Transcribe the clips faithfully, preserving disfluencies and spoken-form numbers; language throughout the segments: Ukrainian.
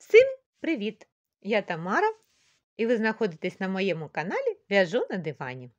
Всім привіт! Я Тамара, і ви знаходитесь на моєму каналі В'яжу на дивані.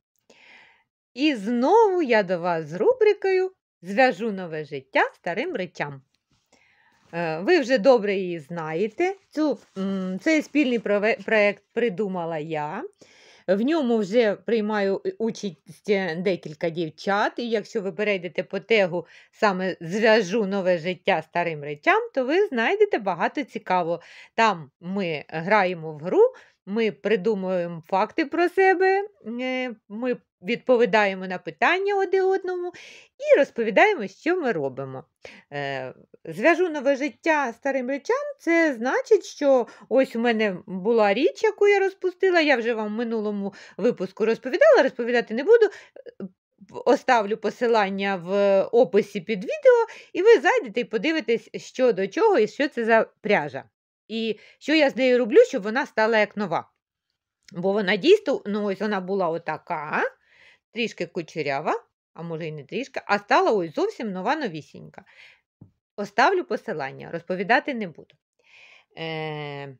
І знову я до вас з рубрикою «Зв'яжу нове життя старим речам». Е, Ви вже добре її знаєте. Цю, цей спільний проєкт придумала я. В ньому вже приймаю участь декілька дівчат, і якщо ви перейдете по тегу саме «Зв'яжу нове життя старим речам», то ви знайдете багато цікавого. Там ми граємо в гру, ми придумуємо факти про себе, ми відповідаємо на питання один одному і розповідаємо, що ми робимо. «Зв'яжу нове життя старим речам» – це значить, що ось у мене була річ, яку я розпустила, я вже вам в минулому випуску розповідала, розповідати не буду, оставлю посилання в описі під відео, і ви зайдете і подивитесь, що до чого і що це за пряжа. І що я з нею роблю, щоб вона стала як нова. Бо вона дійсно, ну ось вона була отака, трішки кучерява, а може і не трішки, а стала ось зовсім нова-новісінька. Оставлю посилання, розповідати не буду. Е...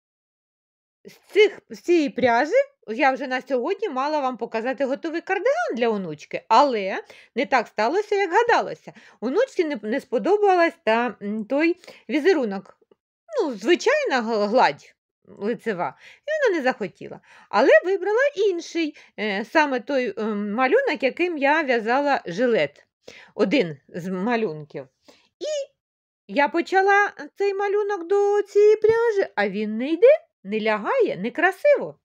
З, цих, з цієї пряжі я вже на сьогодні мала вам показати готовий кардиган для онучки, але не так сталося, як гадалося. Онучці не, не сподобалась та той візерунок. Ну, звичайна гладь лицева, і вона не захотіла. Але вибрала інший, е, саме той е, малюнок, яким я в'язала жилет. Один з малюнків. І я почала цей малюнок до цієї пряжі, а він не йде, не лягає, некрасиво.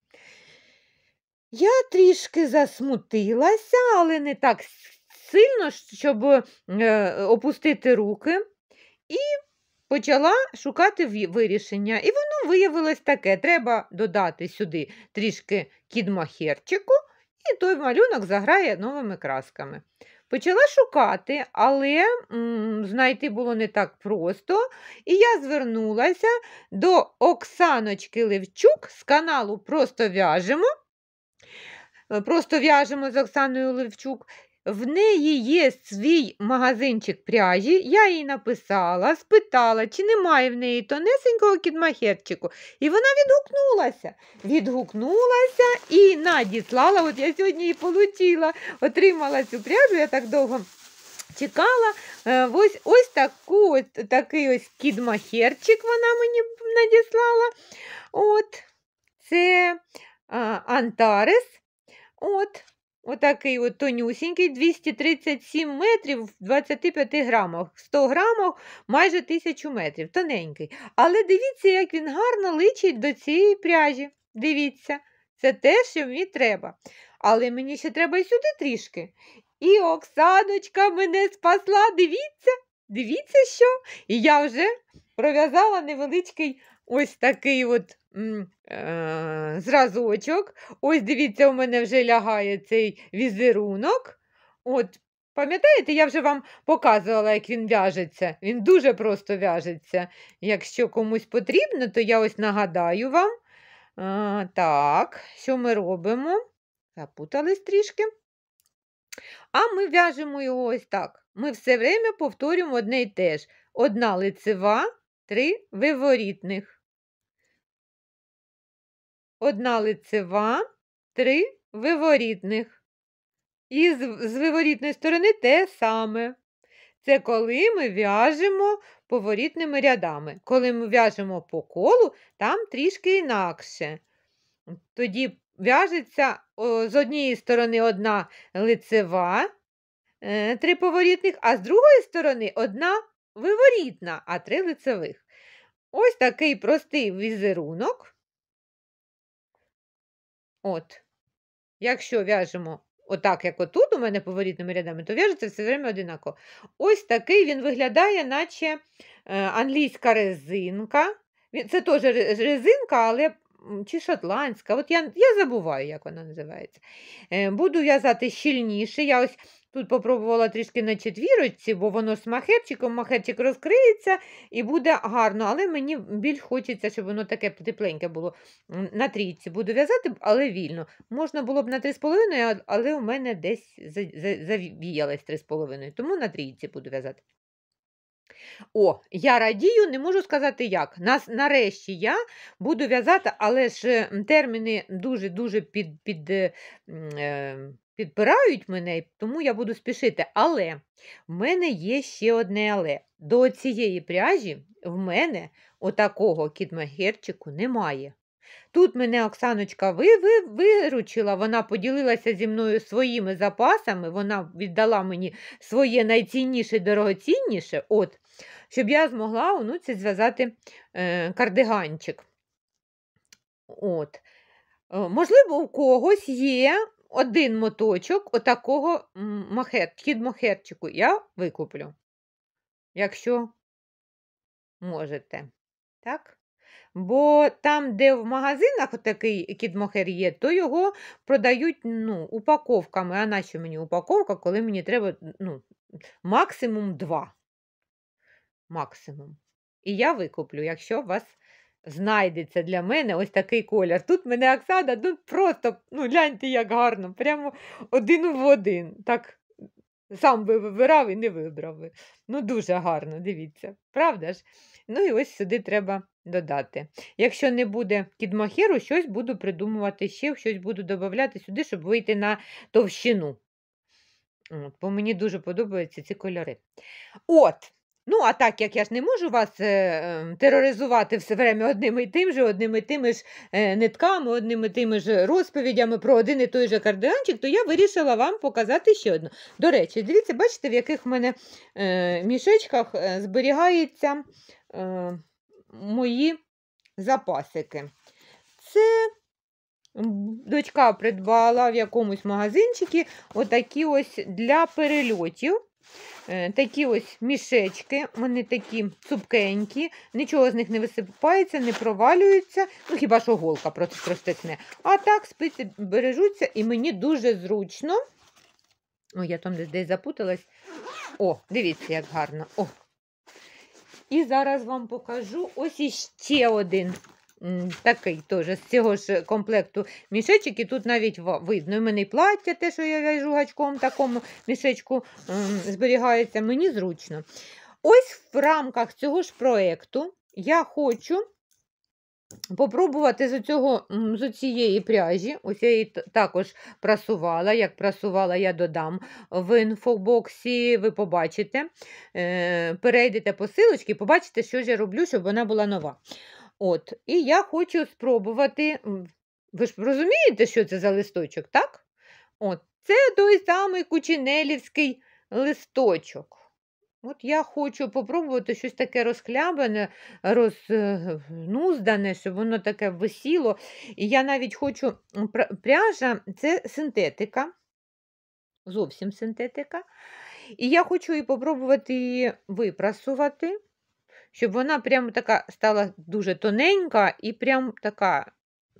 Я трішки засмутилася, але не так сильно, щоб е, опустити руки. І почала шукати вирішення. І воно виявилось таке. Треба додати сюди трішки кідмахерчику, і той малюнок заграє новими красками. Почала шукати, але м, знайти було не так просто. І я звернулася до Оксаночки Левчук з каналу «Просто в'яжемо». «Просто в'яжемо» з Оксаною Левчук. В неї є свій магазинчик пряжі, я їй написала, спитала, чи немає в неї тонесенького кідмахерчику. І вона відгукнулася. Відгукнулася і надіслала. От я сьогодні її отримала, отримала цю пряжу, я так довго чекала. Ось, ось таку, ось такий ось кідмахерчик вона мені надіслала. От, це а, Антарес. От. Отакий от тонюсінький, двісті тридцять сім метрів в двадцяти п'яти грамах, сто грамів, майже тисячу метрів, тоненький. Але дивіться, як він гарно личить до цієї пряжі. Дивіться, це те, що мені треба. Але мені ще треба і сюди трішки. І Оксаночка мене спасла, дивіться, дивіться що. І я вже пров'язала невеличкий ось такий от Е, зразочок. Ось, дивіться, у мене вже лягає цей візерунок. От, пам'ятаєте, я вже вам показувала, як він в'яжеться. Він дуже просто в'яжеться. Якщо комусь потрібно, то я ось нагадаю вам. А, так, що ми робимо? Запутались трішки. А ми в'яжемо його ось так. Ми все время повторюємо одне й те ж. Одна лицева, три виворітних. Одна лицева, три виворітних. І з, з виворітної сторони те саме. Це коли ми в'яжемо поворітними рядами. Коли ми в'яжемо по колу, там трішки інакше. Тоді в'яжеться з однієї сторони одна лицева, е, три поворітних, а з другої сторони одна виворітна, а три лицевих. Ось такий простий візерунок. От, якщо в'яжемо отак, як отут, у мене поворітними рядами, то в'яжеться все время одинаково. Ось такий він виглядає, наче е, англійська резинка. Це теж резинка, але чи шотландська. От я, я забуваю, як вона називається. Е, буду в'язати щільніше. Я ось тут попробувала трішки на четвірочці, бо воно з махерчиком, махерчик розкриється і буде гарно. Але мені більш хочеться, щоб воно таке тепленьке було. На трійці буду в'язати, але вільно. Можна було б на три з половиною, але у мене десь завіялось три з половиною, тому на трійці буду в'язати. О, я радію, не можу сказати як. Нас, нарешті я буду в'язати, але ж м, терміни дуже-дуже під, під, е, м, е, підпирають мене, тому я буду спішити. Але в мене є ще одне але. До цієї пряжі в мене отакого кіт-мохерчику немає. Тут мене Оксаночка ви, ви, виручила, вона поділилася зі мною своїми запасами, вона віддала мені своє найцінніше, дорогоцінніше, от, щоб я змогла онуці зв'язати е, кардиганчик. От. Е, Можливо, у когось є один моточок отакого м, мохер, кіт-мохерчику. Я викуплю, якщо можете. Так? Бо там, де в магазинах такий кіт-мохер є, то його продають ну, упаковками. А нащо мені упаковка, коли мені треба ну, максимум два. Максимум. І я викуплю, якщо у вас знайдеться для мене ось такий колір. Тут мене Оксана, ну просто, ну гляньте, як гарно, прямо один в один. Так, сам би вибирав і не вибрав би. Ну, дуже гарно, дивіться. Правда ж? Ну і ось сюди треба додати. Якщо не буде кіт-мохеру, щось буду придумувати ще, щось буду додавати сюди, щоб вийти на товщину. От, бо мені дуже подобаються ці кольори. От. Ну, а так як я ж не можу вас е, е, тероризувати все время одним і тим же, одним і тими ж е, нитками, одним і тими ж розповідями про один і той же кардиганчик, то я вирішила вам показати ще одну. До речі, дивіться, бачите, в яких в мене е, мішечках е, зберігаються е, мої запасики. Це дочка придбала в якомусь магазинчику отакі ось для перельотів. Такі ось мішечки, вони такі цупкенькі, нічого з них не висипається, не провалюється, ну хіба що голка простекне. А так спиці бережуться і мені дуже зручно. О, я там десь запуталась. О, дивіться, як гарно. О. І зараз вам покажу ось іще один такий теж з цього ж комплекту мішечок, і тут навіть видно. У мене і плаття, те, що я в'яжу гачком, такому мішечку зберігається, мені зручно. Ось в рамках цього ж проєкту я хочу попробувати з, цього, з цієї пряжі, ось я її також прасувала, як прасувала, я додам в інфобоксі, ви побачите, перейдете по силочці, побачите, що ж я роблю, щоб вона була нова. От, і я хочу спробувати, ви ж розумієте, що це за листочок, так? От, це той самий кучинелівський листочок. От я хочу попробувати щось таке розхлябане, рознуздане, щоб воно таке висіло. І я навіть хочу, пряжа – це синтетика, зовсім синтетика. І я хочу і попробувати її випрасувати, щоб вона прямо така стала дуже тоненька і прям така,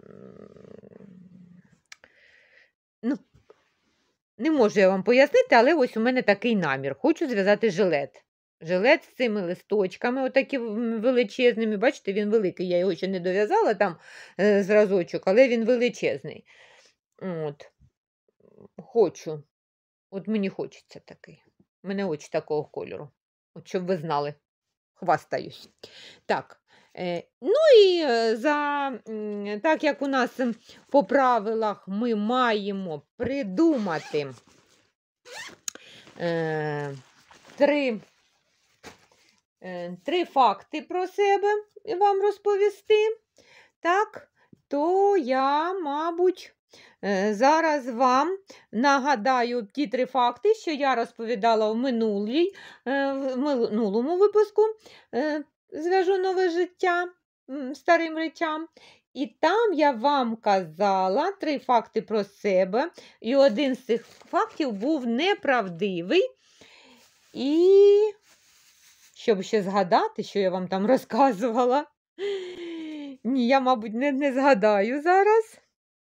ну, не можу я вам пояснити, але ось у мене такий намір. Хочу зв'язати жилет. Жилет з цими листочками, отакі величезними. Бачите, він великий, я його ще не дов'язала там е, зразочок, але він величезний. От. Хочу. От мені хочеться такий. У мене очі такого кольору. От щоб ви знали. Хвастаюсь. Так. Е, ну і за, так як у нас по правилах ми маємо придумати е, три, е, три факти про себе вам розповісти, так, то я, мабуть, е, зараз вам нагадаю ті три факти, що я розповідала в, минулій, е, в минулому випуску е, «Зв'яжу нове життя старим речам». І там я вам казала три факти про себе, і один з цих фактів був неправдивий. І, щоб ще згадати, що я вам там розказувала, ні, я, мабуть, не, не згадаю зараз.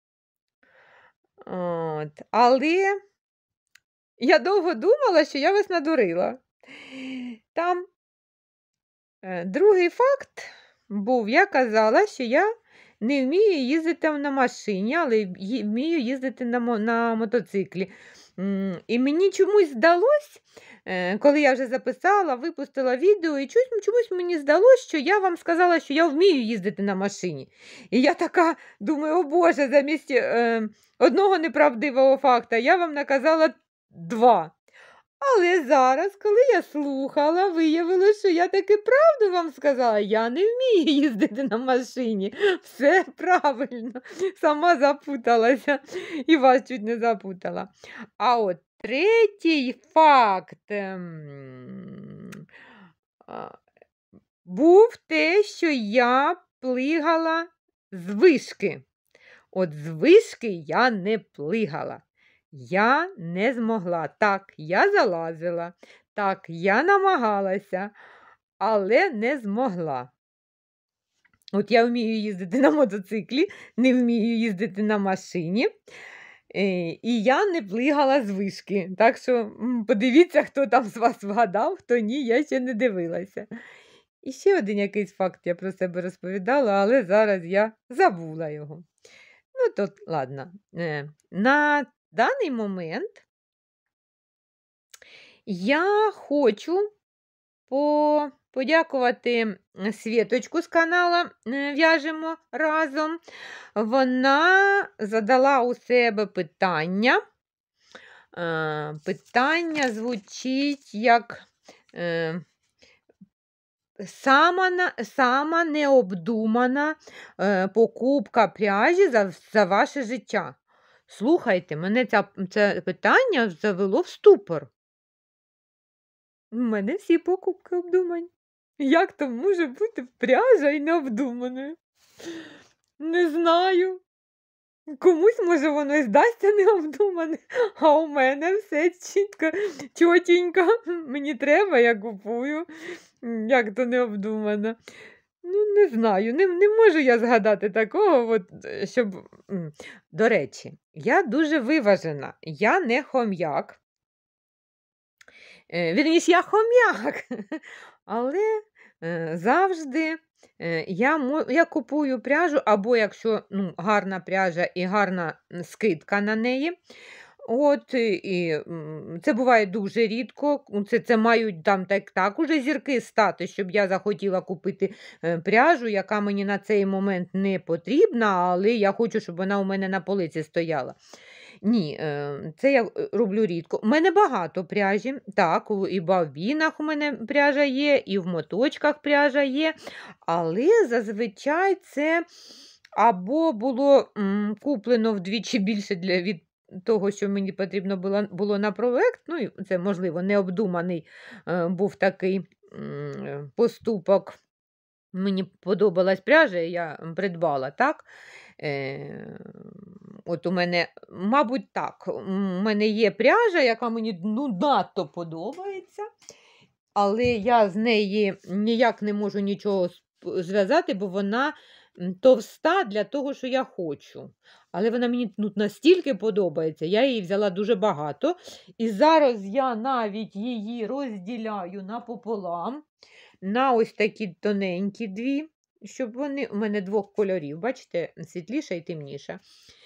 От. Але я довго думала, що я вас надурила. Там е, другий факт був, я казала, що я не вмію їздити на машині, але вмію їздити на, на мотоциклі. М, І мені чомусь здалось, е, коли я вже записала, випустила відео, і чомусь, чомусь мені здалось, що я вам сказала, що я вмію їздити на машині. І я така думаю, о Боже, замість е, одного неправдивого факта я вам наказала два. Але зараз, коли я слухала, виявилося, що я таки правду вам сказала. Я не вмію їздити на машині. Все правильно. Сама запуталася і вас чуть не запутала. А от третій факт ем, а, був те, що я плигала з вишки. От з вишки я не плигала. Я не змогла. Так, я залазила, так, я намагалася, але не змогла. От я вмію їздити на мотоциклі, не вмію їздити на машині, е, і я не плигала з вишки. Так що м, подивіться, хто там з вас вгадав, хто ні, я ще не дивилася. І ще один якийсь факт я про себе розповідала, але зараз я забула його. Ну, то ладно. Е, На даний момент я хочу по... подякувати Світочку з каналу е, «В'яжемо разом». Вона задала у себе питання. Е, Питання звучить як е, сама, на- сама необдумана е, покупка пряжі за, за ваше життя. Слухайте, мене ця, це питання завело в ступор. У мене всі покупки обдумані. Як то може бути пряжа і необдуманою? Не знаю. Комусь, може, воно і здасться необдумане, а у мене все чітко, чотенько. Мені треба, я купую. М, Як то необдумано. Ну, не знаю, не, не можу я згадати такого, от, е, щоб. м. До речі, я дуже виважена, я не хом'як. Е, Вірніше, я хом'як, але е, завжди е, я, мо- я купую пряжу, або якщо ну, гарна пряжа і гарна м, скидка на неї. От, і, і, м, це буває дуже рідко. Це, це мають там так, так уже зірки стати, щоб я захотіла купити е, пряжу, яка мені на цей момент не потрібна, але я хочу, щоб вона у мене на полиці стояла. Ні, е, це я е, роблю рідко. У мене багато пряжі. Так, у- і в бавінах у мене пряжа є, і в моточках пряжа є. Але зазвичай це або було м, куплено вдвічі більше для, від того, що мені потрібно було, було на проект. Ну, і це, можливо, необдуманий е, був такий м, е, поступок. Мені подобалась пряжа, і я м, придбала, так? Е, от у мене, мабуть, так, у мене є пряжа, яка мені ну, надто подобається, але я з неї ніяк не можу нічого сп- зв'язати, бо вона м, товста для того, що я хочу. Але вона мені ну, настільки подобається, я її взяла дуже багато. І зараз я навіть її розділяю напополам на ось такі тоненькі дві, щоб вони у мене двох кольорів, бачите, світліша і темніша.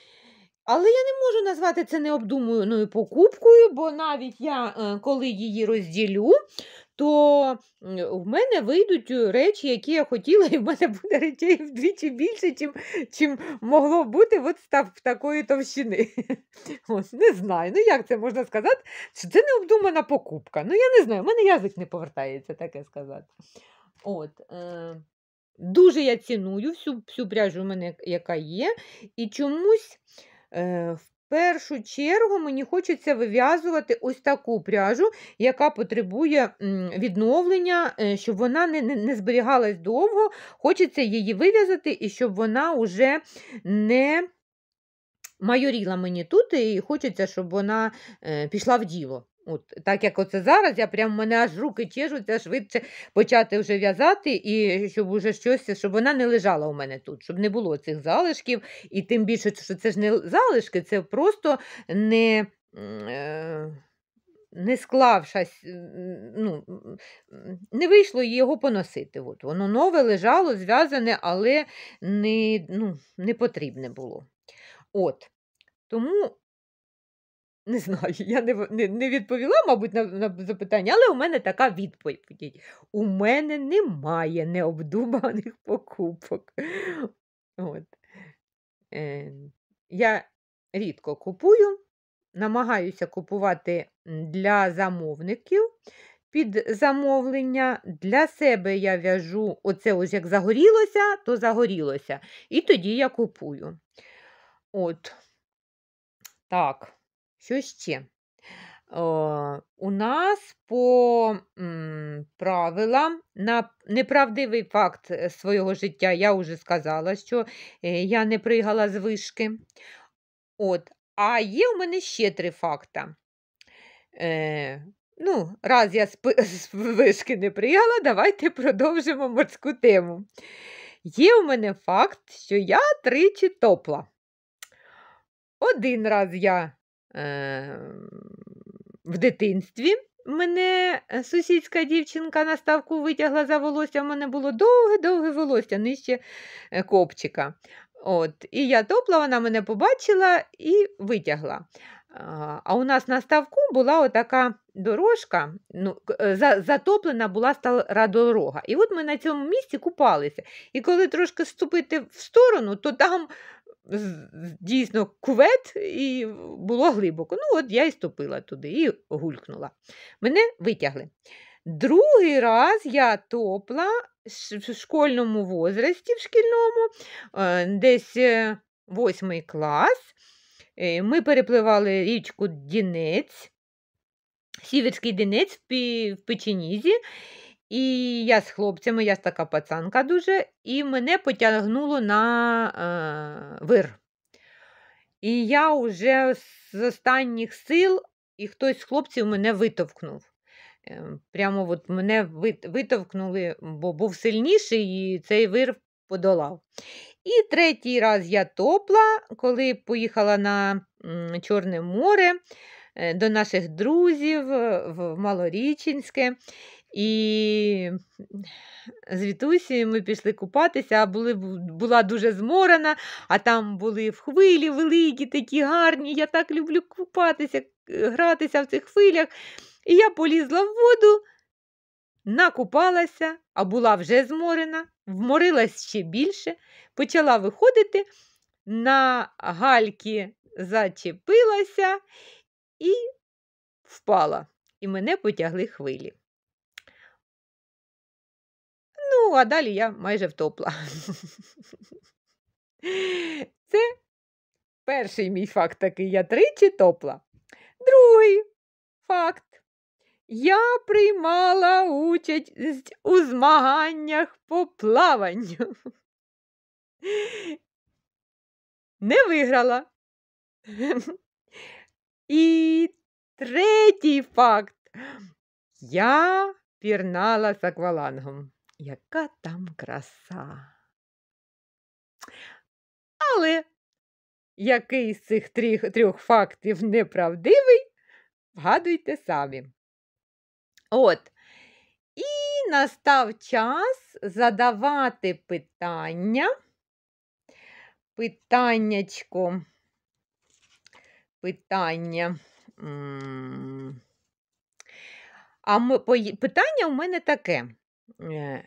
Але я не можу назвати це необдуманою покупкою, бо навіть я, е, коли її розділю, то м, в мене вийдуть е, речі, які я хотіла, і в мене буде речей вдвічі більше, чим, чим могло бути от з та- такої товщини. Ось, не знаю. Ну як це можна сказати, що це необдумана покупка. Ну я не знаю, в мене язик не повертається таке сказати. От, е, Дуже я ціную всю, всю пряжу у мене, яка є, і чомусь е, в першу чергу мені хочеться вив'язувати ось таку пряжу, яка потребує м, відновлення, е, щоб вона не, не, не зберігалась довго. Хочеться її вив'язати, і щоб вона вже не майоріла мені тут, і хочеться, щоб вона е, пішла в діло. От, так як оце зараз, я прям, в мене аж руки чешуться швидше почати вже в'язати, і щоб уже щось, щоб вона не лежала у мене тут, щоб не було цих залишків, і тим більше, що це ж не залишки, це просто не, м, е, не склавшись, м, ну, м, не вийшло його поносити. От, воно нове лежало, зв'язане, але не, ну, не потрібне було. От. Тому Не знаю, я не в не не відповіла, мабуть, на на запитання, але у мене така відповідь. У мене немає необдуманих покупок. От. Е, я рідко купую, намагаюся купувати м, для замовників під замовлення. Для себе я в'яжу, оце ось як загорілося, то загорілося. І тоді я купую. От. Так, що ще? О, у нас по м, правилам на неправдивий факт е, свого життя я вже сказала, що е, я не пригала з вишки. От. А є у мене ще три факта. Е, ну, раз я з, пи- з вишки не пригала, давайте продовжимо морську тему. Є у мене факт, що я тричі топла. Один раз я е, в дитинстві мене е, сусідська дівчинка на ставку витягла за волосся, в мене було довге-довге волосся нижче е, копчика. От, і я топла, вона мене побачила і витягла. А а у нас на ставку була отака дорожка, ну, к- е, за- затоплена була стара дорога. І от ми на цьому місці купалися. І коли трошки ступити в сторону, то там з- з- дійсно кувет і було глибоко. Ну, от я і ступила туди і гулькнула. Мене витягли. Другий раз я топла ш- в школьному возрасті, в шкільному, е, десь е, восьмий клас. Е, Ми перепливали річку Дінець, Сіверський Дінець в Пі- в Печенізі. І я з хлопцями, я ж така пацанка дуже, і мене потягнуло на е, вир. І я вже з останніх сил, і хтось з хлопців мене витовкнув. Е, Прямо от мене вит- витовкнули, бо був сильніший, і цей вир подолав. І третій раз я топла, коли поїхала на м, Чорне море е, до наших друзів е, в Малорічинське. І з Вітусею ми пішли купатися, а були, була дуже зморена, а там були в хвилі великі, такі гарні. Я так люблю купатися, е, гратися в цих хвилях. І я полізла в воду, накупалася, а була вже зморена, вморилась ще більше, почала виходити, на гальки зачепилася і впала. І мене потягли хвилі. Ну, а далі я майже втопла. Це перший мій факт такий, я тричі топла. Другий факт. Я приймала участь у змаганнях по плаванню. Не виграла. І третій факт. Я пірнала з аквалангом. Яка там краса. Але який з цих трьох, трьох фактів неправдивий, вгадуйте самі. От. І настав час задавати питання. Питаннячко. Питання. М. А ми, пої- питання у мене таке. Е,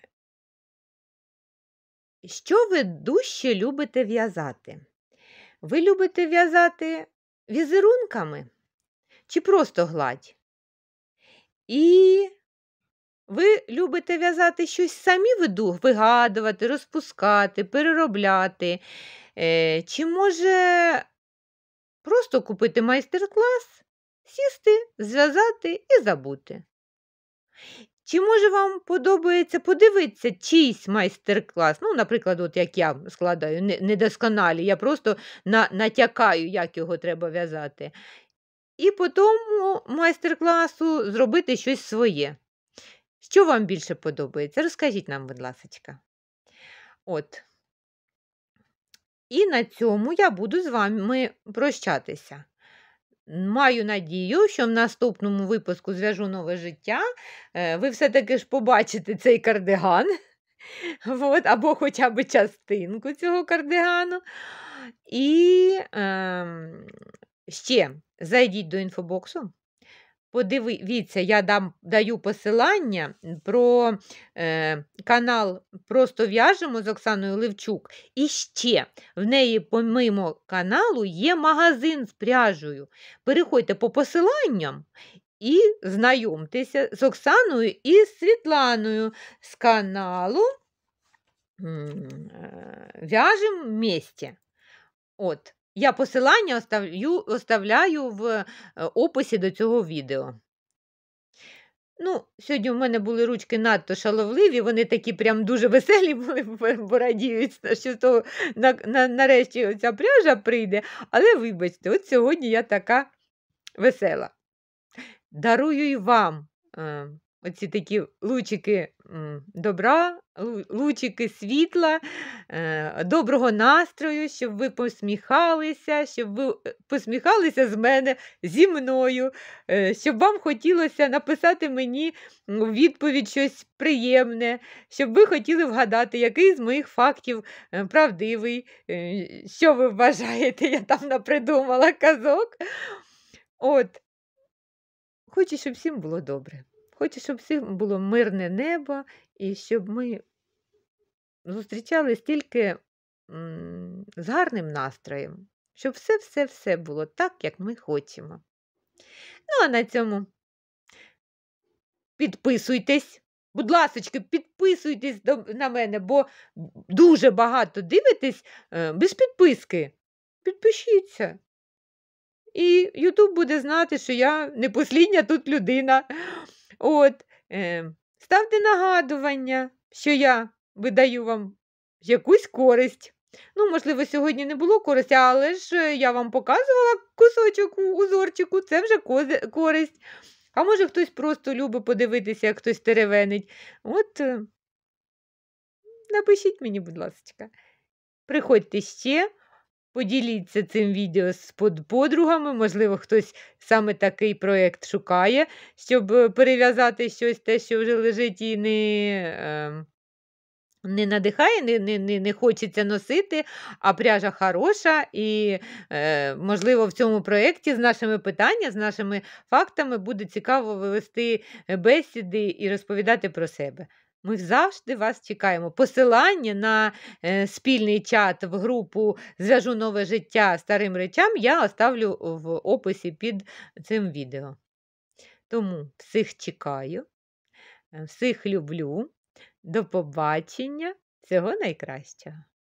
Що ви дужче любите в'язати? Ви любите в'язати візерунками чи просто гладь? І ви любите в'язати щось самі виду- вигадувати, розпускати, переробляти? Е, Чи може просто купити майстер-клас, сісти, зв'язати і забути? Чи може вам подобається подивитися чийсь майстер-клас? Ну, наприклад, от як я складаю не- недосконалі, я просто на, натякаю, як його треба в'язати. І по тому майстер-класу зробити щось своє. Що вам більше подобається? Розкажіть нам, будь ласочка. От. І на цьому я буду з вами прощатися. Маю надію, що в наступному випуску «Зв'яжу нове життя» е, ви все-таки ж побачите цей кардиган, от, або хоча б частинку цього кардигану. І ем, ще зайдіть до інфобоксу, подивіться, я дам, даю посилання про е, канал «Просто в'яжемо» з Оксаною Левчук. І ще в неї, помимо каналу, є магазин з пряжею. Переходьте по посиланням і знайомтеся з Оксаною і з Світланою з каналу «В'яжем вместе». От. Я посилання оставлю, оставляю в описі до цього відео. Ну, сьогодні в мене були ручки надто шаловливі, вони такі прям дуже веселі були, бо радіють, що то, на, на, нарешті оця пряжа прийде. Але вибачте, от сьогодні я така весела. Дарую і вам е, оці такі лучики добра, лучики світла, е, доброго настрою, щоб ви посміхалися, щоб ви посміхалися з мене, зі мною, е, щоб вам хотілося написати мені у відповідь щось приємне, щоб ви хотіли вгадати, який з моїх фактів е, правдивий, е, що ви вважаєте, я там напридумала казок. От. Хочу, щоб всім було добре. Хочу, щоб всім було мирне небо, і щоб ми зустрічались тільки м, з гарним настроєм. Щоб все-все-все було так, як ми хочемо. Ну, а на цьому підписуйтесь. Будь ласочки, підписуйтесь до, на мене, бо дуже багато дивитесь е, без підписки. Підпишіться. І Ютуб буде знати, що я не послідня тут людина. От, е, ставте нагадування, що я видаю вам якусь користь. Ну, можливо, сьогодні не було користі, але ж я вам показувала кусочок у узорчику, це вже користь. А може хтось просто любить подивитися, як хтось теревенить. От, е, напишіть мені, будь ласка. Приходьте ще. Поділіться цим відео з подругами, можливо, хтось саме такий проєкт шукає, щоб перев'язати щось, те, що вже лежить і не, е, не надихає, не, не, не хочеться носити, а пряжа хороша і, е, можливо, в цьому проєкті з нашими питаннями, з нашими фактами буде цікаво вивести бесіди і розповідати про себе. Ми завжди вас чекаємо. Посилання на е, спільний чат в групу «Зв'яжу нове життя старим речам» я оставлю в описі під цим відео. Тому всіх чекаю, всіх люблю. До побачення. Всього найкращого.